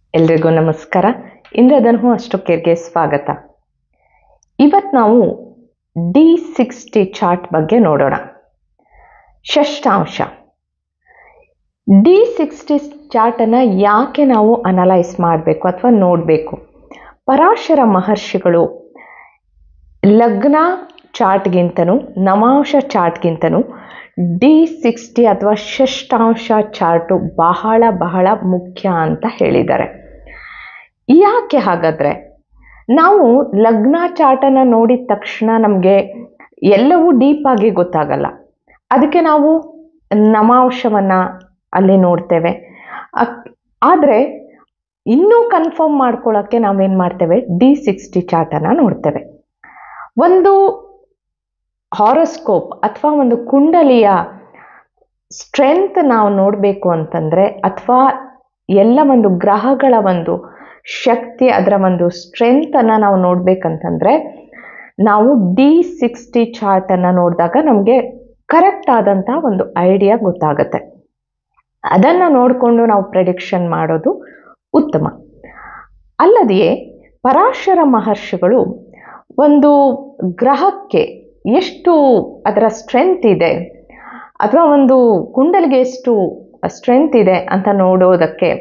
ಎಲ್ರಿಗೂ ನಮಸ್ಕಾರ. ಇಂದ್ರಧನು ಅಸ್ಟ್ರೋಕೇರ್ಗೆ ಸ್ವಾಗತ. ಇವತ್ತು ನಾವು D60 ಚಾರ್ಟ್ ಬಗ್ಗೆ ನೋಡೋಣ. ಷಷ್ಠಾಂಶ D60 ಚಾರ್ಟನ್ನು ಯಾಕೆ ನಾವು ಅನಲೈಸ್ ಮಾಡಬೇಕು ಅಥವಾ ನೋಡಬೇಕು? ಪರಾಶರ ಮಹರ್ಷಿಗಳು ಲಗ್ನ ಚಾರ್ಟ್ಗಿಂತನೂ ನವಾಂಶ ಚಾರ್ಟ್ಗಿಂತನೂ D60 ಅಥವಾ ಷಷ್ಠಾಂಶ ಚಾರ್ಟು ಬಹಳ ಮುಖ್ಯ ಅಂತ ಹೇಳಿದ್ದಾರೆ. ಯಾಕೆ ಹಾಗಾದರೆ? ನಾವು ಲಗ್ನ ಚಾರ್ಟನ್ನು ನೋಡಿದ ತಕ್ಷಣ ನಮಗೆ ಎಲ್ಲವೂ ಡೀಪಾಗಿ ಗೊತ್ತಾಗಲ್ಲ. ಅದಕ್ಕೆ ನಾವು ನವಾಂಶವನ್ನು ಅಲ್ಲಿ ನೋಡ್ತೇವೆ. ಆದರೆ ಇನ್ನೂ ಕನ್ಫರ್ಮ್ ಮಾಡ್ಕೊಳ್ಳೋಕ್ಕೆ ನಾವೇನು ಮಾಡ್ತೇವೆ, D60 ಚಾರ್ಟನ್ನು ನೋಡ್ತೇವೆ. ಒಂದು ಹಾರೋಸ್ಕೋಪ್ ಅಥವಾ ಒಂದು ಕುಂಡಲಿಯ ಸ್ಟ್ರೆಂತ್ ನಾವು ನೋಡಬೇಕು ಅಂತಂದರೆ, ಅಥವಾ ಎಲ್ಲ ಒಂದು ಗ್ರಹಗಳ ಒಂದು ಶಕ್ತಿ, ಅದರ ಒಂದು ಸ್ಟ್ರೆಂತನ್ನು ನಾವು ನೋಡ್ಬೇಕಂತಂದರೆ ನಾವು D60 ಚಾರ್ಟನ್ನು ನೋಡಿದಾಗ ನಮಗೆ ಕರೆಕ್ಟ್ ಆದಂಥ ಒಂದು ಐಡಿಯಾ ಗೊತ್ತಾಗುತ್ತೆ. ಅದನ್ನು ನೋಡಿಕೊಂಡು ನಾವು ಪ್ರೆಡಿಕ್ಷನ್ ಮಾಡೋದು ಉತ್ತಮ. ಅಲ್ಲದೆಯೇ ಪರಾಶರ ಮಹರ್ಷಿಗಳು ಒಂದು ಗ್ರಹಕ್ಕೆ ಎಷ್ಟು ಅದರ ಸ್ಟ್ರೆಂತ್ ಇದೆ ಅಥವಾ ಒಂದು ಕುಂಡಲಿಗೆ ಎಷ್ಟು ಸ್ಟ್ರೆಂತ್ ಇದೆ ಅಂತ ನೋಡೋದಕ್ಕೆ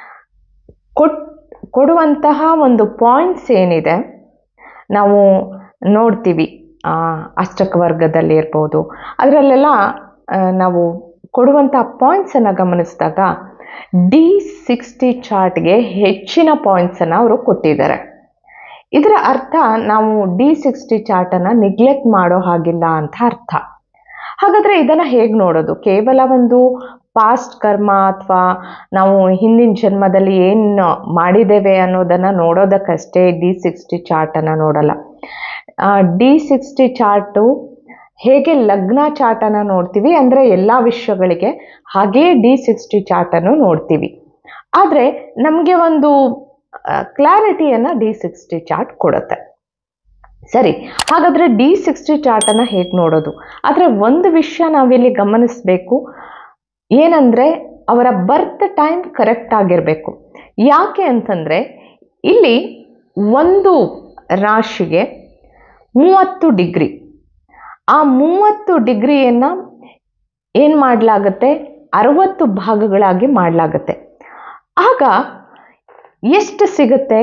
ಕೊಡುವಂತಹ ಒಂದು ಪಾಯಿಂಟ್ಸ್ ಏನಿದೆ ನಾವು ನೋಡ್ತೀವಿ. ಅಷ್ಟಕ ವರ್ಗದಲ್ಲಿ ಇರ್ಬೋದು, ಅದರಲ್ಲೆಲ್ಲ ನಾವು ಕೊಡುವಂಥ ಪಾಯಿಂಟ್ಸನ್ನು ಗಮನಿಸಿದಾಗ D60 ಚಾರ್ಟ್ಗೆ ಹೆಚ್ಚಿನ ಪಾಯಿಂಟ್ಸನ್ನು ಅವರು ಕೊಟ್ಟಿದ್ದಾರೆ. ಇದರ ಅರ್ಥ ನಾವು D60 ಚಾರ್ಟನ್ನು ನೆಗ್ಲೆಕ್ಟ್ ಮಾಡೋ ಹಾಗಿಲ್ಲ ಅಂತ ಅರ್ಥ. ಹಾಗಾದರೆ ಇದನ್ನು ಹೇಗೆ ನೋಡೋದು? ಕೇವಲ ಒಂದು ಪಾಸ್ಟ್ ಕರ್ಮ ಅಥವಾ ನಾವು ಹಿಂದಿನ ಜನ್ಮದಲ್ಲಿ ಏನು ಮಾಡಿದ್ದೇವೆ ಅನ್ನೋದನ್ನು ನೋಡೋದಕ್ಕಷ್ಟೇ D60 ಚಾರ್ಟನ್ನು ನೋಡಲ್ಲ. D60 ಚಾರ್ಟು ಹೇಗೆ ಲಗ್ನ ಚಾರ್ಟನ್ನು ನೋಡ್ತೀವಿ ಅಂದರೆ ಎಲ್ಲ ವಿಷಯಗಳಿಗೆ ಹಾಗೇ D60 ಚಾರ್ಟನ್ನು ನೋಡ್ತೀವಿ. ಆದರೆ ನಮಗೆ ಒಂದು ಕ್ಲಾರಿಟಿಯನ್ನು D60 ಚಾರ್ಟ್ ಕೊಡುತ್ತೆ. ಸರಿ, ಹಾಗಾದರೆ D60 ಚಾರ್ಟನ್ನು ಹೇಗೆ ನೋಡೋದು? ಆದರೆ ಒಂದು ವಿಷಯ ನಾವಿಲ್ಲಿ ಗಮನಿಸಬೇಕು, ಏನಂದರೆ ಅವರ ಬರ್ತ್ ಟೈಮ್ ಕರೆಕ್ಟ್ ಆಗಿರಬೇಕು. ಯಾಕೆ ಅಂತಂದರೆ ಇಲ್ಲಿ ಒಂದು ರಾಶಿಗೆ 30 ಡಿಗ್ರಿ, ಆ 30 ಡಿಗ್ರಿಯನ್ನು ಏನು ಮಾಡಲಾಗುತ್ತೆ, 60 ಭಾಗಗಳಾಗಿ ಮಾಡಲಾಗುತ್ತೆ. ಆಗ ಎಷ್ಟು ಸಿಗುತ್ತೆ?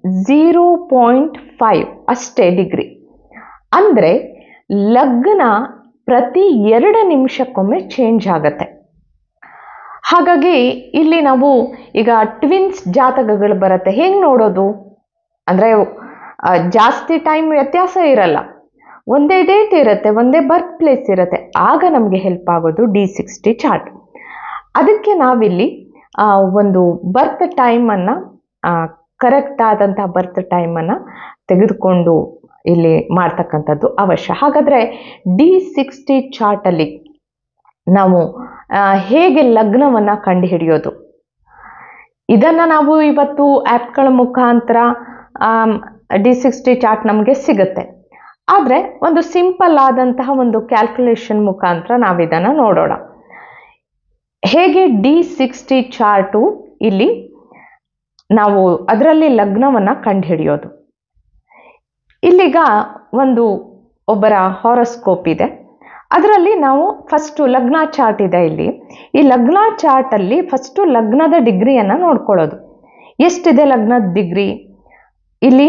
0.5 ಅಷ್ಟೇ ಡಿಗ್ರಿ. ಅಂದರೆ ಲಗ್ನ ಪ್ರತಿ 2 ನಿಮಿಷಕ್ಕೊಮ್ಮೆ ಚೇಂಜ್ ಆಗುತ್ತೆ. ಹಾಗಾಗಿ ಇಲ್ಲಿ ನಾವು ಈಗ ಟ್ವಿನ್ಸ್ ಜಾತಕಗಳು ಬರುತ್ತೆ, ಹೇಗೆ ನೋಡೋದು ಅಂದರೆ ಜಾಸ್ತಿ ಟೈಮ್ ವ್ಯತ್ಯಾಸ ಇರಲ್ಲ, ಒಂದೇ ಡೇಟ್ ಇರುತ್ತೆ, ಒಂದೇ ಬರ್ತ್ ಪ್ಲೇಸ್ ಇರುತ್ತೆ. ಆಗ ನಮಗೆ ಹೆಲ್ಪ್ ಆಗೋದು D60 ಚಾರ್ಟ್. ಅದಕ್ಕೆ ನಾವಿಲ್ಲಿ ಒಂದು ಬರ್ತ್ ಟೈಮನ್ನು ಕರೆಕ್ಟ್ ಆದಂಥ ಬರ್ತ್ ಟೈಮನ್ನು ತೆಗೆದುಕೊಂಡು ಇಲ್ಲಿ ಮಾಡ್ತಕ್ಕಂಥದ್ದು ಅವಶ್ಯ. ಹಾಗಾದರೆ D60 ಚಾರ್ಟಲ್ಲಿ ನಾವು ಹೇಗೆ ಲಗ್ನವನ್ನು ಕಂಡುಹಿಡಿಯೋದು? ಇದನ್ನು ನಾವು ಇವತ್ತು ಆ್ಯಪ್ಗಳ ಮುಖಾಂತರ D60 ಚಾರ್ಟ್ ನಮಗೆ ಸಿಗುತ್ತೆ. ಆದರೆ ಒಂದು ಸಿಂಪಲ್ ಆದಂತಹ ಒಂದು ಕ್ಯಾಲ್ಕುಲೇಷನ್ ಮುಖಾಂತರ ನಾವು ಇದನ್ನು ನೋಡೋಣ. ಹೇಗೆ D60 ಚಾರ್ಟು ಇಲ್ಲಿ ನಾವು ಅದರಲ್ಲಿ ಲಗ್ನವನ್ನು ಕಂಡುಹಿಡಿಯೋದು? ಇಲ್ಲಿಗ ಒಬ್ಬರ ಹಾರೋಸ್ಕೋಪ್ ಇದೆ, ಅದರಲ್ಲಿ ನಾವು ಫಸ್ಟು ಲಗ್ನ ಚಾರ್ಟ್ ಇದೆ. ಇಲ್ಲಿ ಈ ಲಗ್ನ ಚಾರ್ಟಲ್ಲಿ ಫಸ್ಟು ಲಗ್ನದ ಡಿಗ್ರಿಯನ್ನು ನೋಡ್ಕೊಳ್ಳೋದು. ಎಷ್ಟಿದೆ ಲಗ್ನದ ಡಿಗ್ರಿ? ಇಲ್ಲಿ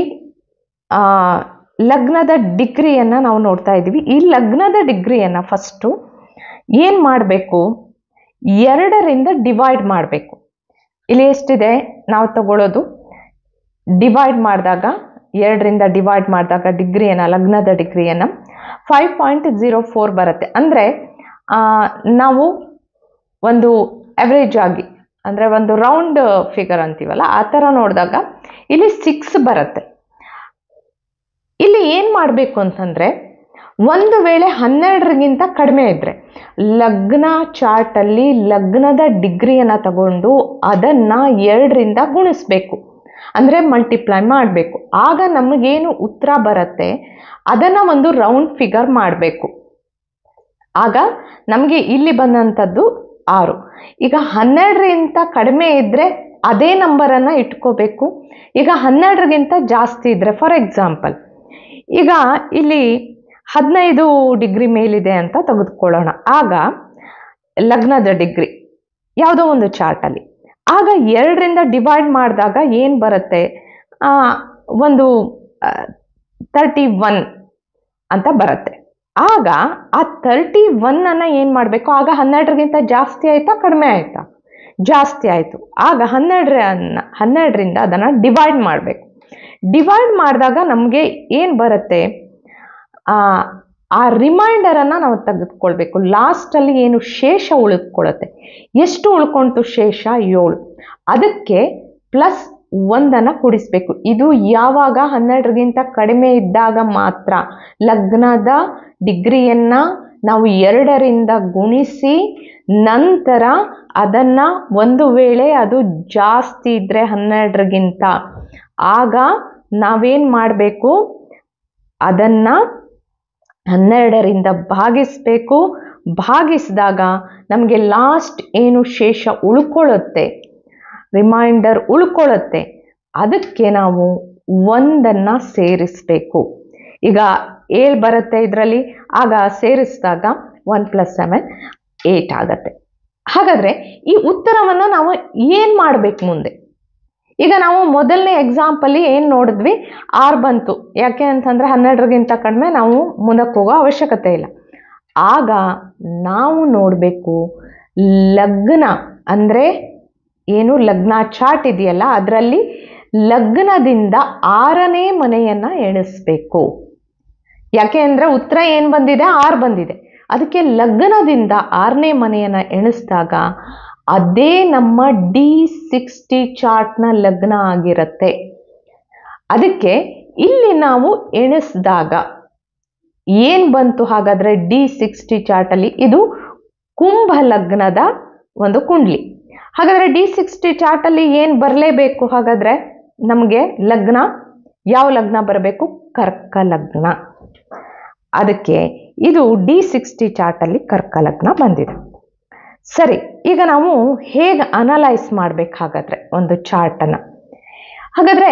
ಲಗ್ನದ ಡಿಗ್ರಿಯನ್ನು ನಾವು ನೋಡ್ತಾ ಇದ್ದೀವಿ. ಈ ಲಗ್ನದ ಡಿಗ್ರಿಯನ್ನು ಫಸ್ಟು ಏನು ಮಾಡಬೇಕು, 2ರಿಂದ ಡಿವೈಡ್ ಮಾಡಬೇಕು. ಇಲ್ಲಿ ಎಷ್ಟಿದೆ ನಾವು ತಗೊಳ್ಳೋದು, ಡಿವೈಡ್ ಮಾಡಿದಾಗ 2ರಿಂದ ಡಿವೈಡ್ ಮಾಡಿದಾಗ ಡಿಗ್ರಿಯನ್ನು, ಲಗ್ನದ ಡಿಗ್ರಿಯನ್ನು 5.04 ಬರುತ್ತೆ. ಅಂದರೆ ನಾವು ಒಂದು ಅವರೇಜ್ ಆಗಿ, ಅಂದರೆ ಒಂದು ರೌಂಡ್ ಫಿಗರ್ ಅಂತೀವಲ್ಲ, ಆ ಥರ ನೋಡಿದಾಗ ಇಲ್ಲಿ 6 ಬರುತ್ತೆ. ಇಲ್ಲಿ ಏನು ಮಾಡಬೇಕು ಅಂತಂದರೆ, ಒಂದು ವೇಳೆ 12ಗಿಂತ ಕಡಿಮೆ ಇದ್ದರೆ ಲಗ್ನ ಚಾರ್ಟಲ್ಲಿ ಲಗ್ನದ ಡಿಗ್ರಿಯನ್ನು ತಗೊಂಡು ಅದನ್ನು 2ರಿಂದ ಗುಣಿಸ್ಬೇಕು, ಅಂದರೆ ಮಲ್ಟಿಪ್ಲೈ ಮಾಡಬೇಕು. ಆಗ ನಮಗೇನು ಉತ್ತರ ಬರುತ್ತೆ ಅದನ್ನು ಒಂದು ರೌಂಡ್ ಫಿಗರ್ ಮಾಡಬೇಕು. ಆಗ ನಮಗೆ ಇಲ್ಲಿ ಬಂದಂಥದ್ದು 6. ಈಗ 12ರಿಂದ ಕಡಿಮೆ ಇದ್ದರೆ ಅದೇ ನಂಬರನ್ನು ಇಟ್ಕೋಬೇಕು. ಈಗ 12ಗಿಂತ ಜಾಸ್ತಿ ಇದ್ದರೆ, ಫಾರ್ ಎಕ್ಸಾಂಪಲ್ ಈಗ ಇಲ್ಲಿ 15 ಡಿಗ್ರಿ ಮೇಲಿದೆ ಅಂತ ತೆಗೆದುಕೊಳ್ಳೋಣ. ಆಗ ಲಗ್ನದ ಡಿಗ್ರಿ ಯಾವುದೋ ಒಂದು ಚಾರ್ಟಲ್ಲಿ, ಆಗ 2ರಿಂದ ಡಿವೈಡ್ ಮಾಡಿದಾಗ ಏನು ಬರುತ್ತೆ, ಒಂದು 31 ಅಂತ ಬರುತ್ತೆ. ಆಗ ಆ 31 ಏನು ಮಾಡಬೇಕು, ಆಗ 12ಗಿಂತ ಜಾಸ್ತಿ ಆಯಿತಾ ಕಡಿಮೆ ಆಯಿತಾ? ಜಾಸ್ತಿ ಆಯಿತು. ಆಗ 12ರಿಂದ ಅದನ್ನು ಡಿವೈಡ್ ಮಾಡಬೇಕು. ಡಿವೈಡ್ ಮಾಡಿದಾಗ ನಮಗೆ ಏನು ಬರುತ್ತೆ, ಆ ರಿಮೈಂಡರನ್ನು ನಾವು ತೆಗೆದುಕೊಳ್ಬೇಕು. ಲಾಸ್ಟಲ್ಲಿ ಏನು ಶೇಷ ಉಳಿದುಕೊಳ್ಳುತ್ತೆ, ಎಷ್ಟು ಉಳ್ಕೊಂತು ಶೇಷ? 7. ಅದಕ್ಕೆ +1 ಕೂಡಿಸ್ಬೇಕು. ಇದು ಯಾವಾಗ 12ಗಿಂತ ಕಡಿಮೆ ಇದ್ದಾಗ ಮಾತ್ರ. ಲಗ್ನದ ಡಿಗ್ರಿಯನ್ನು ನಾವು 2ರಿಂದ ಗುಣಿಸಿ ನಂತರ ಅದನ್ನು, ಒಂದು ವೇಳೆ ಅದು ಜಾಸ್ತಿ ಇದ್ದರೆ 12ಗಿಂತ, ಆಗ ನಾವೇನು ಮಾಡಬೇಕು, ಅದನ್ನು 12ರಿಂದ ಭಾಗಿಸಬೇಕು. ಭಾಗಿಸಿದಾಗ ನಮಗೆ ಲಾಸ್ಟ್ ಏನು ಶೇಷ ಉಳ್ಕೊಳ್ಳುತ್ತೆ, ರಿಮೈಂಡರ್ ಉಳ್ಕೊಳ್ಳುತ್ತೆ, ಅದಕ್ಕೆ ನಾವು 1 ಸೇರಿಸಬೇಕು. ಈಗ 7 ಬರುತ್ತೆ ಇದರಲ್ಲಿ, ಆಗ ಸೇರಿಸಿದಾಗ 1 + 7 8 ಆಗುತ್ತೆ. ಹಾಗಾದರೆ ಈ ಉತ್ತರವನ್ನು ನಾವು ಏನು ಮಾಡಬೇಕು ಮುಂದೆ? ಈಗ ನಾವು ಮೊದಲನೇ ಎಕ್ಸಾಂಪಲ್ಲಿ ಏನು ನೋಡಿದ್ವಿ, 6 ಬಂತು. ಯಾಕೆ ಅಂತಂದರೆ 12ಗಿಂತ ಕಡಿಮೆ ನಾವು ಮುಂದಕ್ಕೆ ಹೋಗೋ ಅವಶ್ಯಕತೆ ಇಲ್ಲ. ಆಗ ನಾವು ನೋಡಬೇಕು, ಲಗ್ನ ಅಂದರೆ ಏನು, ಲಗ್ನ ಚಾರ್ಟ್ ಇದೆಯಲ್ಲ, ಅದರಲ್ಲಿ ಲಗ್ನದಿಂದ 6ನೇ ಮನೆಯನ್ನು ಎಣಿಸ್ಬೇಕು. ಯಾಕೆ ಅಂದರೆ ಉತ್ತರ ಏನು ಬಂದಿದೆ, 6 ಬಂದಿದೆ. ಅದಕ್ಕೆ ಲಗ್ನದಿಂದ 6ನೇ ಮನೆಯನ್ನು ಎಣಿಸಿದಾಗ ಅದೇ ನಮ್ಮ D60 ಚಾರ್ಟ್ನ ಲಗ್ನ ಆಗಿರುತ್ತೆ. ಅದಕ್ಕೆ ಇಲ್ಲಿ ನಾವು ಎಣಿಸಿದಾಗ ಏನು ಬಂತು, ಹಾಗಾದರೆ D60 ಚಾರ್ಟಲ್ಲಿ ಇದು ಕುಂಭ ಲಗ್ನದ ಒಂದು ಕುಂಡ್ಲಿ. ಹಾಗಾದರೆ D60 ಚಾರ್ಟಲ್ಲಿ ಏನು ಬರಲೇಬೇಕು, ಹಾಗಾದರೆ ನಮಗೆ ಲಗ್ನ, ಯಾವ ಲಗ್ನ ಬರಬೇಕು, ಕರ್ಕ ಲಗ್ನ. ಅದಕ್ಕೆ ಇದು D60 ಚಾರ್ಟಲ್ಲಿ ಕರ್ಕ ಲಗ್ನ ಬಂದಿದೆ. ಸರಿ, ಈಗ ನಾವು ಹೇಗೆ ಅನಲೈಸ್ ಮಾಡಬೇಕು ಹಾಗಾದರೆ ಒಂದು ಚಾರ್ಟನ್ನು? ಹಾಗಾದರೆ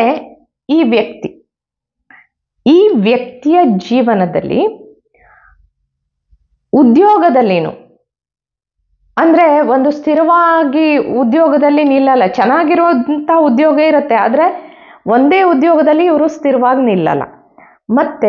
ಈ ವ್ಯಕ್ತಿಯ ಜೀವನದಲ್ಲಿ ಉದ್ಯೋಗದಲ್ಲೇನು ಅಂದರೆ, ಒಂದು ಸ್ಥಿರವಾಗಿ ಉದ್ಯೋಗದಲ್ಲಿ ನಿಲ್ಲಲ್ಲ. ಚೆನ್ನಾಗಿರೋಂಥ ಉದ್ಯೋಗ ಇರುತ್ತೆ, ಆದರೆ ಒಂದೇ ಉದ್ಯೋಗದಲ್ಲಿ ಇವರು ಸ್ಥಿರವಾಗಿ ನಿಲ್ಲಲ್ಲ. ಮತ್ತು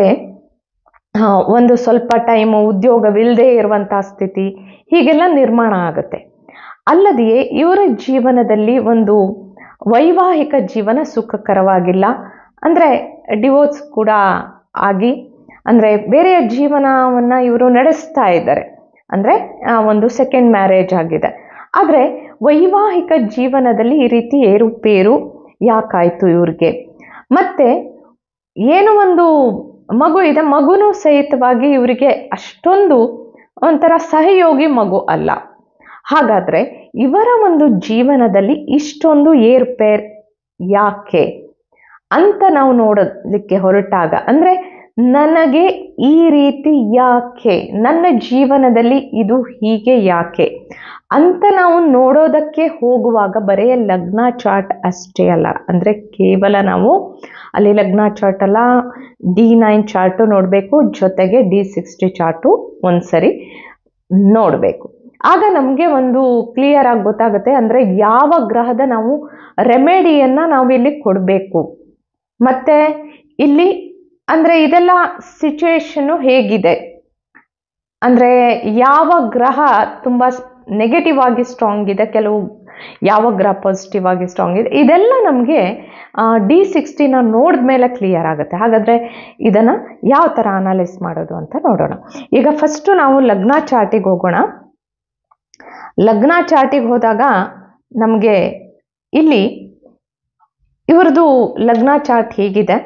ಒಂದು ಸ್ವಲ್ಪ ಟೈಮು ಉದ್ಯೋಗವಿಲ್ಲದೆ ಇರುವಂಥ ಸ್ಥಿತಿ, ಹೀಗೆಲ್ಲ ನಿರ್ಮಾಣ ಆಗುತ್ತೆ. ಅಲ್ಲದೆಯೇ ಇವರ ಜೀವನದಲ್ಲಿ ಒಂದು ವೈವಾಹಿಕ ಜೀವನ ಸುಖಕರವಾಗಿಲ್ಲ, ಅಂದರೆ ಡಿವೋರ್ಸ್ ಕೂಡ ಆಗಿ, ಅಂದರೆ ಬೇರೆಯ ಜೀವನವನ್ನು ಇವರು ನಡೆಸ್ತಾ ಇದ್ದಾರೆ, ಅಂದರೆ ಒಂದು ಸೆಕೆಂಡ್ ಮ್ಯಾರೇಜ್ ಆಗಿದೆ. ಆದರೆ ವೈವಾಹಿಕ ಜೀವನದಲ್ಲಿ ಈ ರೀತಿ ಏರುಪೇರು ಯಾಕಾಯಿತು ಇವ್ರಿಗೆ? ಮತ್ತು ಏನೋ ಒಂದು ಮಗು ಇದೆ, ಮಗುನೂ ಸಹಿತವಾಗಿ ಇವರಿಗೆ ಅಷ್ಟೊಂದು ಒಂಥರ ಸಹಯೋಗಿ ಮಗು ಅಲ್ಲ. ಹಾಗಾದರೆ ಇವರ ಒಂದು ಜೀವನದಲ್ಲಿ ಇಷ್ಟೊಂದು ಏರುಪೇರು ಯಾಕೆ ಅಂತ ನಾವು ನೋಡೋದಕ್ಕೆ ಹೊರಟಾಗ, ಅಂದರೆ ನನಗೆ ಈ ರೀತಿ ಯಾಕೆ, ನನ್ನ ಜೀವನದಲ್ಲಿ ಇದು ಹೀಗೆ ಯಾಕೆ ಅಂತ ನಾವು ನೋಡೋದಕ್ಕೆ ಹೋಗುವಾಗ ಬರೀ ಲಗ್ನ ಚಾರ್ಟ್ ಅಷ್ಟೇ ಅಲ್ಲ, ಅಂದರೆ ಕೇವಲ ನಾವು ಅಲ್ಲಿ ಲಗ್ನ ಚಾರ್ಟ್ ಅಲ್ಲ, D9 ಚಾರ್ಟು ನೋಡಬೇಕು, ಜೊತೆಗೆ D60 ಚಾರ್ಟು ಒಂದ್ಸರಿ ನೋಡಬೇಕು. ಆಗ ನಮಗೆ ಒಂದು ಕ್ಲಿಯರ್ ಆಗಿ ಗೊತ್ತಾಗುತ್ತೆ, ಅಂದರೆ ಯಾವ ಗ್ರಹದ ನಾವು ರೆಮಿಡಿಯನ್ನು ನಾವಿಲ್ಲಿ ಕೊಡಬೇಕು, ಮತ್ತು ಇಲ್ಲಿ ಅಂದರೆ ಇದೆಲ್ಲ ಸಿಚುವೇಶನ್ನು ಹೇಗಿದೆ, ಅಂದರೆ ಯಾವ ಗ್ರಹ ತುಂಬ ನೆಗೆಟಿವ್ ಆಗಿ ಸ್ಟ್ರಾಂಗ್ ಇದೆ, ಕೆಲವು ಯಾವ ಗ್ರಹ ಪಾಸಿಟಿವ್ ಆಗಿ ಸ್ಟ್ರಾಂಗ್ ಇದೆ, ಇದೆಲ್ಲ ನಮಗೆ D60ನ ನೋಡಿದ ಮೇಲೆ ಕ್ಲಿಯರ್ ಆಗುತ್ತೆ. ಹಾಗಾದರೆ ಇದನ್ನು ಯಾವ ಥರ ಅನಲೈಸ್ ಮಾಡೋದು ಅಂತ ನೋಡೋಣ. ಈಗ ಫಸ್ಟು ನಾವು ಲಗ್ನ ಚಾರ್ಟಿಗೆ ಹೋಗೋಣ. ಲಗ್ನ ಚಾರ್ಟಿಗೆ ಹೋದಾಗ ನಮಗೆ ಇಲ್ಲಿ ಇವ್ರದ್ದು ಲಗ್ನ ಚಾರ್ಟ್ ಹೇಗಿದೆ,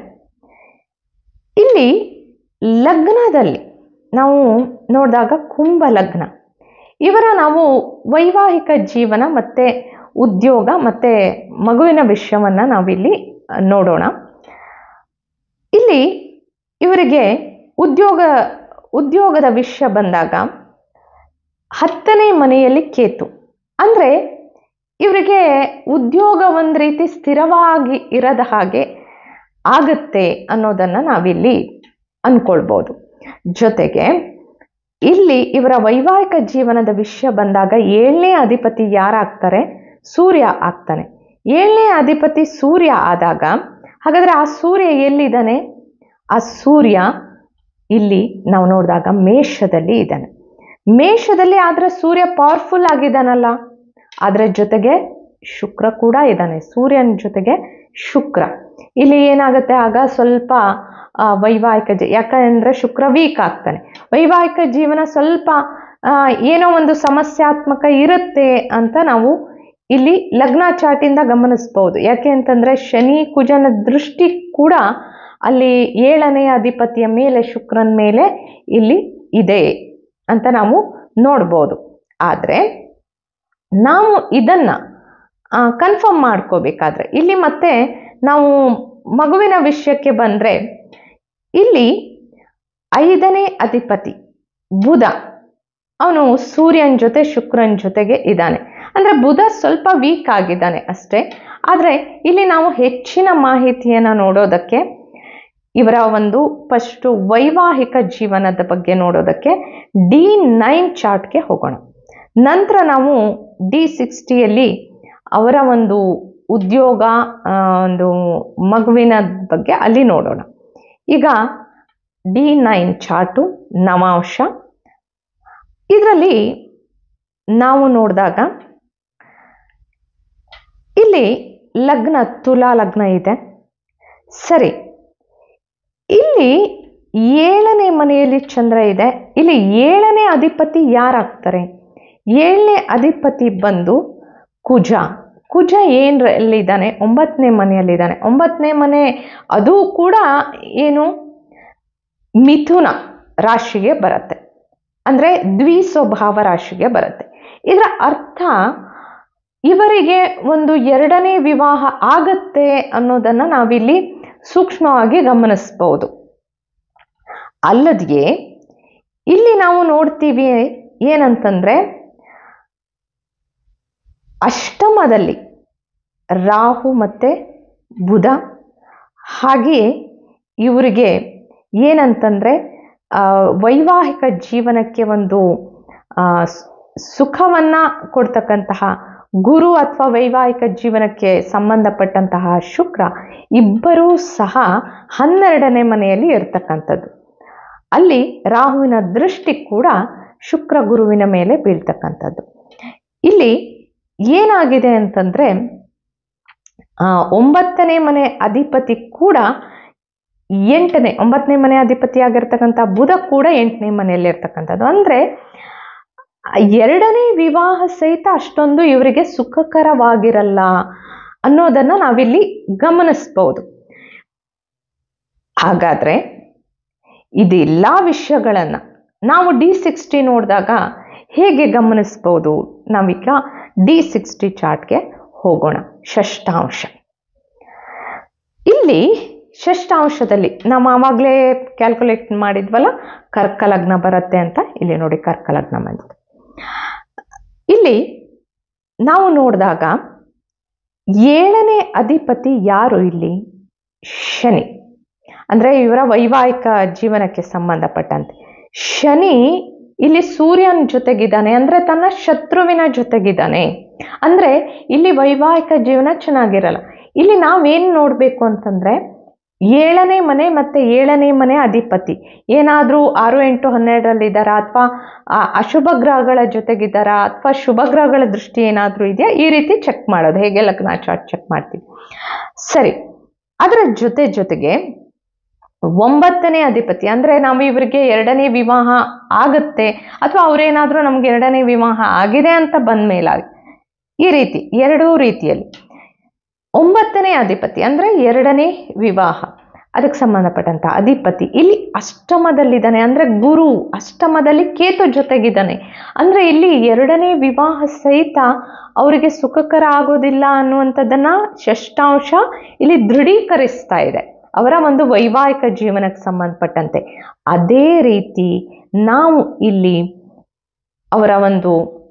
ಇಲ್ಲಿ ಲಗ್ನದಲ್ಲಿ ನಾವು ನೋಡಿದಾಗ ಕುಂಭ ಲಗ್ನ, ಇವರ ನಾವು ವೈವಾಹಿಕ ಜೀವನ ಮತ್ತು ಉದ್ಯೋಗ ಮತ್ತು ಮಗುವಿನ ವಿಷಯವನ್ನು ನಾವಿಲ್ಲಿ ನೋಡೋಣ. ಇಲ್ಲಿ ಇವರಿಗೆ ಉದ್ಯೋಗದ ವಿಷಯ ಬಂದಾಗ 10ನೇ ಮನೆಯಲ್ಲಿ ಕೇತು, ಅಂದರೆ ಇವರಿಗೆ ಉದ್ಯೋಗ ಒಂದು ರೀತಿ ಸ್ಥಿರವಾಗಿ ಇರದ ಹಾಗೆ ಆಗುತ್ತೆ ಅನ್ನೋದನ್ನು ನಾವಿಲ್ಲಿ ಅಂದ್ಕೊಳ್ಬೋದು. ಜೊತೆಗೆ ಇಲ್ಲಿ ಇವರ ವೈವಾಹಿಕ ಜೀವನದ ವಿಷಯ ಬಂದಾಗ 7ನೇ ಅಧಿಪತಿ ಯಾರಾಗ್ತಾರೆ? ಸೂರ್ಯ ಆಗ್ತಾನೆ. 7ನೇ ಅಧಿಪತಿ ಸೂರ್ಯ ಆದಾಗ ಹಾಗಾದರೆ ಆ ಸೂರ್ಯ ಎಲ್ಲಿದ್ದಾನೆ? ಆ ಸೂರ್ಯ ಇಲ್ಲಿ ನಾವು ನೋಡಿದಾಗ ಮೇಷದಲ್ಲಿ ಇದ್ದಾನೆ. ಮೇಷದಲ್ಲಿ ಆದರೆ ಸೂರ್ಯ ಪವರ್ಫುಲ್ ಆಗಿದ್ದಾನಲ್ಲ, ಅದರ ಜೊತೆಗೆ ಶುಕ್ರ ಕೂಡ ಇದ್ದಾನೆ. ಸೂರ್ಯನ ಜೊತೆಗೆ ಶುಕ್ರ. ಇಲ್ಲಿ ಏನಾಗುತ್ತೆ ಆಗ ಸ್ವಲ್ಪ ವೈವಾಹಿಕ ಯಾಕಂದರೆ ಶುಕ್ರ ವೀಕ್ ಆಗ್ತಾನೆ. ವೈವಾಹಿಕ ಜೀವನ ಸ್ವಲ್ಪ ಏನೋ ಒಂದು ಸಮಸ್ಯಾತ್ಮಕ ಇರುತ್ತೆ ಅಂತ ನಾವು ಇಲ್ಲಿ ಲಗ್ನ ಚಾಟಿಂದ ಗಮನಿಸ್ಬೋದು. ಯಾಕೆ ಅಂತಂದರೆ ಶನಿ ಕುಜನ ದೃಷ್ಟಿ ಕೂಡ ಅಲ್ಲಿ 7ನೇ ಅಧಿಪತಿಯ ಮೇಲೆ ಶುಕ್ರನ ಮೇಲೆ ಇಲ್ಲಿ ಇದೆ ಅಂತ ನಾವು ನೋಡ್ಬೋದು. ಆದರೆ ನಾವು ಇದನ್ನು ಕನ್ಫರ್ಮ್ ಮಾಡ್ಕೋಬೇಕಾದ್ರೆ ಇಲ್ಲಿ ಮತ್ತೆ ನಾವು ಮಗುವಿನ ವಿಷಯಕ್ಕೆ ಬಂದರೆ ಇಲ್ಲಿ 5ನೇ ಅಧಿಪತಿ ಬುಧ ಅವನು ಸೂರ್ಯನ ಜೊತೆ ಶುಕ್ರನ ಜೊತೆಗೆ ಇದ್ದಾನೆ. ಅಂದರೆ ಬುಧ ಸ್ವಲ್ಪ ವೀಕ್ ಆಗಿದ್ದಾನೆ ಅಷ್ಟೇ. ಆದರೆ ಇಲ್ಲಿ ನಾವು ಹೆಚ್ಚಿನ ಮಾಹಿತಿಯನ್ನು ನೋಡೋದಕ್ಕೆ ಇವರ ಒಂದು ಫಸ್ಟು ವೈವಾಹಿಕ ಜೀವನದ ಬಗ್ಗೆ ನೋಡೋದಕ್ಕೆ D9 ಚಾರ್ಟ್ಗೆ ಹೋಗೋಣ. ನಂತರ ನಾವು D60ಯಲ್ಲಿ ಅವರ ಒಂದು ಉದ್ಯೋಗ ಒಂದು ಮಗುವಿನ ಬಗ್ಗೆ ಅಲ್ಲಿ ನೋಡೋಣ. ಈಗ D9 ಚಾರ್ಟು ನವಾಂಶ. ಇದರಲ್ಲಿ ನಾವು ನೋಡಿದಾಗ ಇಲ್ಲಿ ಲಗ್ನ ತುಲಾ ಲಗ್ನ ಇದೆ. ಸರಿ, ಇಲ್ಲಿ 7ನೇ ಮನೆಯಲ್ಲಿ ಚಂದ್ರ ಇದೆ. ಇಲ್ಲಿ 7ನೇ ಅಧಿಪತಿ ಯಾರಾಗ್ತಾರೆ? 7ನೇ ಅಧಿಪತಿ ಬಂದು ಕುಜ. ಕುಜ ಏನರಲ್ಲಿದ್ದಾನೆ? 9ನೇ ಮನೆಯಲ್ಲಿದ್ದಾನೆ. 9ನೇ ಮನೆ ಅದು ಕೂಡ ಏನು ಮಿಥುನ ರಾಶಿಗೆ ಬರುತ್ತೆ, ಅಂದರೆ ದ್ವಿಸ್ವಭಾವ ರಾಶಿಗೆ ಬರುತ್ತೆ. ಇದರ ಅರ್ಥ ಇವರಿಗೆ ಒಂದು 2ನೇ ವಿವಾಹ ಆಗತ್ತೆ ಅನ್ನೋದನ್ನು ನಾವಿಲ್ಲಿ ಸೂಕ್ಷ್ಮವಾಗಿ ಗಮನಿಸ್ಬೋದು. ಅಲ್ಲದೆ ಇಲ್ಲಿ ನಾವು ನೋಡ್ತೀವಿ ಏನಂತಂದರೆ ಅಷ್ಟಮದಲ್ಲಿ ರಾಹು ಮತ್ತು ಬುಧ. ಹಾಗೆಯೇ ಇವರಿಗೆ ಏನಂತಂದರೆ ವೈವಾಹಿಕ ಜೀವನಕ್ಕೆ ಒಂದು ಸುಖವನ್ನು ಕೊಡ್ತಕ್ಕಂತಹ ಗುರು ಅಥವಾ ವೈವಾಹಿಕ ಜೀವನಕ್ಕೆ ಸಂಬಂಧಪಟ್ಟಂತಹ ಶುಕ್ರ ಇಬ್ಬರೂ ಸಹ 12ನೇ ಮನೆಯಲ್ಲಿ ಇರ್ತಕ್ಕಂಥದ್ದು. ಅಲ್ಲಿ ರಾಹುವಿನ ದೃಷ್ಟಿ ಕೂಡ ಶುಕ್ರ ಗುರುವಿನ ಮೇಲೆ ಬೀಳ್ತಕ್ಕಂಥದ್ದು. ಇಲ್ಲಿ ಏನಾಗಿದೆ ಅಂತಂದರೆ 9ನೇ ಮನೆ ಅಧಿಪತಿ ಕೂಡ 9ನೇ ಮನೆ ಅಧಿಪತಿಯಾಗಿರ್ತಕ್ಕಂಥ ಬುಧ ಕೂಡ 8ನೇ ಮನೆಯಲ್ಲಿ ಇರ್ತಕ್ಕಂಥದ್ದು. ಅಂದರೆ 2ನೇ ವಿವಾಹ ಸಹಿತ ಅಷ್ಟೊಂದು ಇವರಿಗೆ ಸುಖಕರವಾಗಿರಲ್ಲ ಅನ್ನೋದನ್ನು ನಾವಿಲ್ಲಿ ಗಮನಿಸ್ಬೋದು. ಹಾಗಾದರೆ ಇದೆಲ್ಲ ವಿಷಯಗಳನ್ನು ನಾವು D60 ನೋಡಿದಾಗ ಹೇಗೆ ಗಮನಿಸ್ಬೋದು? ನಾವೀಗ D60 ಚಾರ್ಟ್ಗೆ ಹೋಗೋಣ. ಷಷ್ಠಾಂಶ. ಇಲ್ಲಿ ಷಷ್ಠಾಂಶದಲ್ಲಿ ನಾವು ಆವಾಗಲೇ ಕ್ಯಾಲ್ಕುಲೇಟ್ ಮಾಡಿದ್ವಲ್ಲ, ಕರ್ಕಲಗ್ನ ಬರುತ್ತೆ ಅಂತ. ಇಲ್ಲಿ ನೋಡಿ ಕರ್ಕಲಗ್ನ ಬಂದಿದೆ. ಇಲ್ಲಿ ನಾವು ನೋಡಿದಾಗ 7ನೇ ಅಧಿಪತಿ ಯಾರು? ಇಲ್ಲಿ ಶನಿ. ಅಂದರೆ ಇವರ ವೈವಾಹಿಕ ಜೀವನಕ್ಕೆ ಸಂಬಂಧಪಟ್ಟಂತೆ ಶನಿ ಇಲ್ಲಿ ಸೂರ್ಯನ ಜೊತೆಗಿದ್ದಾನೆ, ಅಂದರೆ ತನ್ನ ಶತ್ರುವಿನ ಜೊತೆಗಿದ್ದಾನೆ. ಅಂದರೆ ಇಲ್ಲಿ ವೈವಾಹಿಕ ಜೀವನ ಚೆನ್ನಾಗಿರಲ್ಲ. ಇಲ್ಲಿ ನಾವೇನು ನೋಡಬೇಕು ಅಂತಂದರೆ 7ನೇ ಮನೆ ಮತ್ತು 7ನೇ ಮನೆ ಅಧಿಪತಿ ಏನಾದರೂ 6, 8, 12ರಲ್ಲಿದ್ದಾರಾ, ಅಥವಾ ಅಶುಭ ಗ್ರಹಗಳ ಜೊತೆಗಿದ್ದಾರಾ, ಅಥವಾ ಶುಭ ಗ್ರಹಗಳ ದೃಷ್ಟಿ ಏನಾದರೂ ಇದೆಯಾ, ಈ ರೀತಿ ಚೆಕ್ ಮಾಡೋದು. ಹೇಗೆ ಲಗ್ನ ಚಾರ್ಟ್ ಚೆಕ್ ಮಾಡ್ತೀವಿ. ಸರಿ, ಅದರ ಜೊತೆಗೆ 9ನೇ ಅಧಿಪತಿ ಅಂದರೆ ನಾವು ಇವರಿಗೆ 2ನೇ ವಿವಾಹ ಆಗುತ್ತೆ, ಅಥವಾ ಅವರೇನಾದರೂ ನಮ್ಗೆ 2ನೇ ವಿವಾಹ ಆಗಿದೆ ಅಂತ ಬಂದ ಮೇಲೆ ಈ ರೀತಿ ಎರಡೂ ರೀತಿಯಲ್ಲಿ 9ನೇ ಅಧಿಪತಿ ಅಂದರೆ 2ನೇ ವಿವಾಹ, ಅದಕ್ಕೆ ಸಂಬಂಧಪಟ್ಟಂಥ ಅಧಿಪತಿ ಇಲ್ಲಿ ಅಷ್ಟಮದಲ್ಲಿದ್ದಾನೆ. ಅಂದರೆ ಗುರು ಅಷ್ಟಮದಲ್ಲಿ ಕೇತು ಜೊತೆಗಿದ್ದಾನೆ. ಅಂದರೆ ಇಲ್ಲಿ 2ನೇ ವಿವಾಹ ಸಹಿತ ಅವರಿಗೆ ಸುಖಕರ ಆಗೋದಿಲ್ಲ ಅನ್ನುವಂಥದ್ದನ್ನು ಷಷ್ಠಾಂಶ ಇಲ್ಲಿ ದೃಢೀಕರಿಸ್ತಾ ಇದೆ, ಅವರ ಒಂದು ವೈವಾಹಿಕ ಜೀವನಕ್ಕೆ ಸಂಬಂಧಪಟ್ಟಂತೆ. ಅದೇ ರೀತಿ ನಾವು ಇಲ್ಲಿ ಅವರ ಒಂದು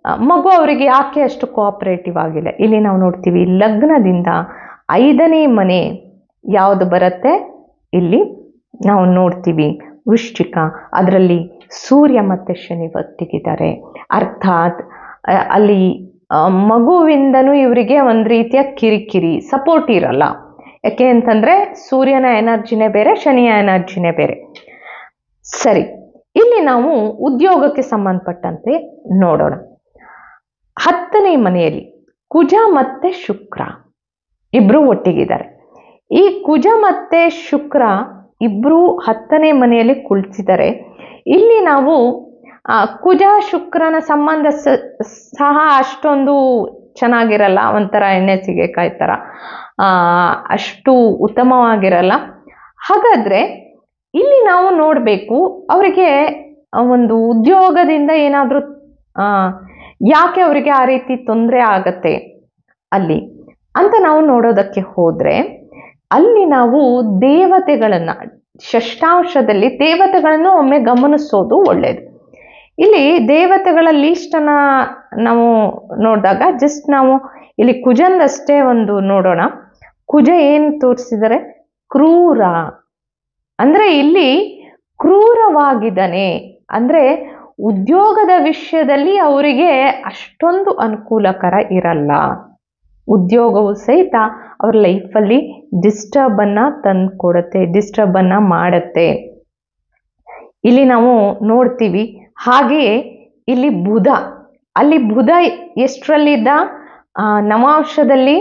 ಮಗು ಅವರಿಗೆ ಯಾಕೆ ಅಷ್ಟು ಕೋಆಪರೇಟಿವ್ ಆಗಿಲ್ಲ? ಇಲ್ಲಿ ನಾವು ನೋಡ್ತೀವಿ ಲಗ್ನದಿಂದ 5ನೇ ಮನೆ ಯಾವುದು ಬರುತ್ತೆ, ಇಲ್ಲಿ ನಾವು ನೋಡ್ತೀವಿ ವೃಶ್ಚಿಕ, ಅದರಲ್ಲಿ ಸೂರ್ಯ ಮತ್ತು ಶನಿ ಒಟ್ಟಿಗಿದ್ದಾರೆ. ಅರ್ಥಾತ್ ಅಲ್ಲಿ ಮಗುವಿಂದನೂ ಇವರಿಗೆ ಒಂದು ರೀತಿಯ ಕಿರಿಕಿರಿ, ಸಪೋರ್ಟ್ ಇರಲ್ಲ. ಯಾಕೆ ಅಂತಂದರೆ ಸೂರ್ಯನ ಎನರ್ಜಿನೇ ಬೇರೆ, ಶನಿಯ ಎನರ್ಜಿನೇ ಬೇರೆ. ಸರಿ, ಇಲ್ಲಿ ನಾವು ಉದ್ಯೋಗಕ್ಕೆ ಸಂಬಂಧಪಟ್ಟಂತೆ ನೋಡೋಣ. 10ನೇ ಮನೆಯಲ್ಲಿ ಕುಜ ಮತ್ತು ಶುಕ್ರ ಇಬ್ಬರು ಒಟ್ಟಿಗಿದ್ದಾರೆ. ಈ ಕುಜ ಮತ್ತು ಶುಕ್ರ ಇಬ್ಬರು 10ನೇ ಮನೆಯಲ್ಲಿ ಕುಳಿತಿದ್ದಾರೆ. ಇಲ್ಲಿ ನಾವು ಕುಜ ಶುಕ್ರನ ಸಂಬಂಧ ಸಹ ಅಷ್ಟೊಂದು ಚೆನ್ನಾಗಿರಲ್ಲ, ಒಂಥರ ಎಣ್ಣೆ ಸೀಗೆಕಾಯಿ ಥರ, ಅಷ್ಟು ಉತ್ತಮವಾಗಿರಲ್ಲ. ಹಾಗಾದರೆ ಇಲ್ಲಿ ನಾವು ನೋಡಬೇಕು ಅವರಿಗೆ ಒಂದು ಉದ್ಯೋಗದಿಂದ ಏನಾದರೂ ಯಾಕೆ ಅವರಿಗೆ ಆ ರೀತಿ ತೊಂದರೆ ಆಗತ್ತೆ ಅಲ್ಲಿ ಅಂತ ನಾವು ನೋಡೋದಕ್ಕೆ ಹೋದರೆ, ಅಲ್ಲಿ ನಾವು ದೇವತೆಗಳನ್ನು, ಷಷ್ಠಾಂಶದಲ್ಲಿ ದೇವತೆಗಳನ್ನು ಒಮ್ಮೆ ಗಮನಿಸೋದು ಒಳ್ಳೆಯದು. ಇಲ್ಲಿ ದೇವತೆಗಳ ಲೀಸ್ಟನ್ನು ನಾವು ನೋಡಿದಾಗ ಜಸ್ಟ್ ನಾವು ಇಲ್ಲಿ ಕುಜಂದಷ್ಟೇ ಒಂದು ನೋಡೋಣ. ಕುಜ ಏನು ತೋರಿಸಿದರೆ ಕ್ರೂರ, ಅಂದರೆ ಇಲ್ಲಿ ಕ್ರೂರವಾಗಿದ್ದಾನೆ, ಅಂದರೆ ಉದ್ಯೋಗದ ವಿಷಯದಲ್ಲಿ ಅವರಿಗೆ ಅಷ್ಟೊಂದು ಅನುಕೂಲಕರ ಇರಲ್ಲ. ಉದ್ಯೋಗವು ಸಹಿತ ಅವ್ರ ಲೈಫಲ್ಲಿ ಡಿಸ್ಟರ್ಬನ್ನು ತಂದು ಕೊಡುತ್ತೆ, ಡಿಸ್ಟರ್ಬನ್ನು ಮಾಡುತ್ತೆ. ಇಲ್ಲಿ ನಾವು ನೋಡ್ತೀವಿ. ಹಾಗೆಯೇ ಇಲ್ಲಿ ಬುಧ, ಅಲ್ಲಿ ಬುಧ ಎಷ್ಟರಲ್ಲಿದ್ದ? ನವಾಂಶದಲ್ಲಿ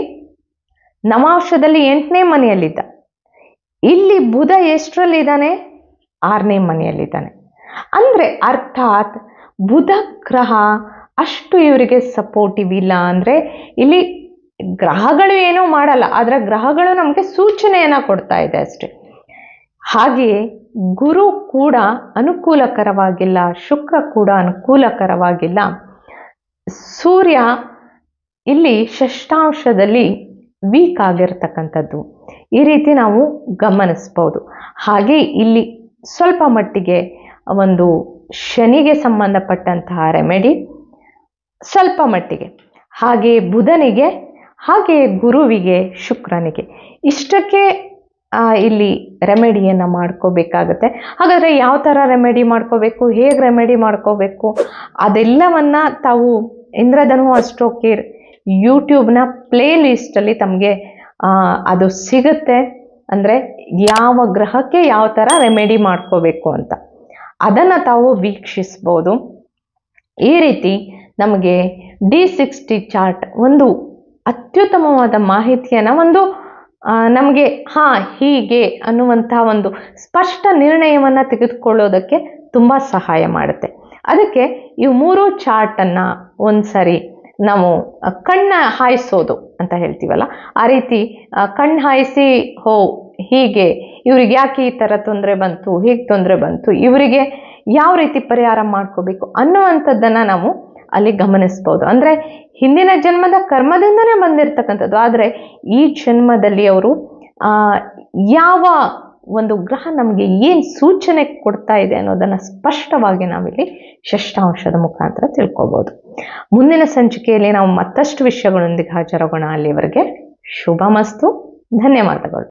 8ನೇ ಮನೆಯಲ್ಲಿದ್ದ. ಇಲ್ಲಿ ಬುಧ ಎಷ್ಟರಲ್ಲಿದ್ದಾನೆ? 6ನೇ ಮನೆಯಲ್ಲಿದ್ದಾನೆ. ಅಂದರೆ ಅರ್ಥಾತ್ ಬುಧ ಗ್ರಹ ಅಷ್ಟು ಇವರಿಗೆ ಸಪೋರ್ಟಿವ್ ಇಲ್ಲ. ಅಂದರೆ ಇಲ್ಲಿ ಗ್ರಹಗಳು ಏನೂ ಮಾಡಲ್ಲ, ಆದರೆ ಗ್ರಹಗಳು ನಮಗೆ ಸೂಚನೆಯನ್ನು ಕೊಡ್ತಾ ಇದೆ ಅಷ್ಟೆ. ಹಾಗೆಯೇ ಗುರು ಕೂಡ ಅನುಕೂಲಕರವಾಗಿಲ್ಲ, ಶುಕ್ರ ಕೂಡ ಅನುಕೂಲಕರವಾಗಿಲ್ಲ. ಸೂರ್ಯ ಇಲ್ಲಿ ಷಷ್ಠಾಂಶದಲ್ಲಿ ವೀಕ್ ಆಗಿರ್ತಕ್ಕಂಥದ್ದು, ಈ ರೀತಿ ನಾವು ಗಮನಿಸ್ಬೋದು. ಹಾಗೆ ಇಲ್ಲಿ ಸ್ವಲ್ಪ ಮಟ್ಟಿಗೆ ಒಂದು ಶನಿಗೆ ಸಂಬಂಧಪಟ್ಟಂತಹ ರೆಮಿಡಿ ಸ್ವಲ್ಪ ಮಟ್ಟಿಗೆ, ಹಾಗೆ ಬುಧನಿಗೆ, ಹಾಗೆ ಗುರುವಿಗೆ, ಶುಕ್ರನಿಗೆ, ಇಷ್ಟಕ್ಕೆ ಇಲ್ಲಿ ರೆಮಿಡಿಯನ್ನು ಮಾಡ್ಕೋಬೇಕಾಗತ್ತೆ. ಹಾಗಾದರೆ ಯಾವ ಥರ ರೆಮಿಡಿ ಮಾಡ್ಕೋಬೇಕು, ಹೇಗೆ ರೆಮಿಡಿ ಮಾಡ್ಕೋಬೇಕು, ಅದೆಲ್ಲವನ್ನು ತಾವು ಇಂದ್ರಧನು ಅಸ್ಟ್ರೋ ಕೇರ್ ಯೂಟ್ಯೂಬ್ನ ಪ್ಲೇ ಲಿಸ್ಟಲ್ಲಿ ತಮಗೆ ಅದು ಸಿಗುತ್ತೆ. ಅಂದರೆ ಯಾವ ಗ್ರಹಕ್ಕೆ ಯಾವ ಥರ ರೆಮಿಡಿ ಮಾಡ್ಕೋಬೇಕು ಅಂತ ಅದನ್ನು ತಾವು ವೀಕ್ಷಿಸ್ಬೋದು. ಈ ರೀತಿ ನಮಗೆ D60 ಚಾರ್ಟ್ ಒಂದು ಅತ್ಯುತ್ತಮವಾದ ಮಾಹಿತಿಯನ್ನು, ಒಂದು ನಮಗೆ ಹೀಗೆ ಅನ್ನುವಂಥ ಒಂದು ಸ್ಪಷ್ಟ ನಿರ್ಣಯವನ್ನು ತೆಗೆದುಕೊಳ್ಳೋದಕ್ಕೆ ತುಂಬ ಸಹಾಯ ಮಾಡುತ್ತೆ. ಅದಕ್ಕೆ ಈ 3 ಚಾರ್ಟನ್ನು ಒಂದ್ಸರಿ ನಾವು ಕಣ್ಣ ಹಾಯಿಸೋದು ಅಂತ ಹೇಳ್ತೀವಲ್ಲ, ಆ ರೀತಿ ಕಣ್ಣು ಹಾಯಿಸಿ ಹೀಗೆ ಇವ್ರಿಗೆ ಯಾಕೆ ಈ ಥರ ತೊಂದರೆ ಬಂತು, ಹೇಗೆ ತೊಂದರೆ ಬಂತು, ಇವರಿಗೆ ಯಾವ ರೀತಿ ಪರಿಹಾರ ಮಾಡ್ಕೋಬೇಕು ಅನ್ನುವಂಥದ್ದನ್ನು ನಾವು ಅಲ್ಲಿ ಗಮನಿಸ್ಬೋದು. ಅಂದರೆ ಹಿಂದಿನ ಜನ್ಮದ ಕರ್ಮದಿಂದನೇ ಬಂದಿರತಕ್ಕಂಥದ್ದು, ಆದರೆ ಈ ಜನ್ಮದಲ್ಲಿ ಅವರು ಯಾವ ಒಂದು ಗ್ರಹ ನಮಗೆ ಏನು ಸೂಚನೆ ಕೊಡ್ತಾ ಇದೆ ಅನ್ನೋದನ್ನು ಸ್ಪಷ್ಟವಾಗಿ ನಾವಿಲ್ಲಿ ಷಷ್ಠಾಂಶದ ಮುಖಾಂತರ ತಿಳ್ಕೊಬೋದು. ಮುಂದಿನ ಸಂಚಿಕೆಯಲ್ಲಿ ನಾವು ಮತ್ತಷ್ಟು ವಿಷಯಗಳೊಂದಿಗೆ ಹಾಜರಾಗೋಣ. ಅಲ್ಲಿವರೆಗೆ ಶುಭಮಸ್ತು. ಧನ್ಯವಾದಗಳು.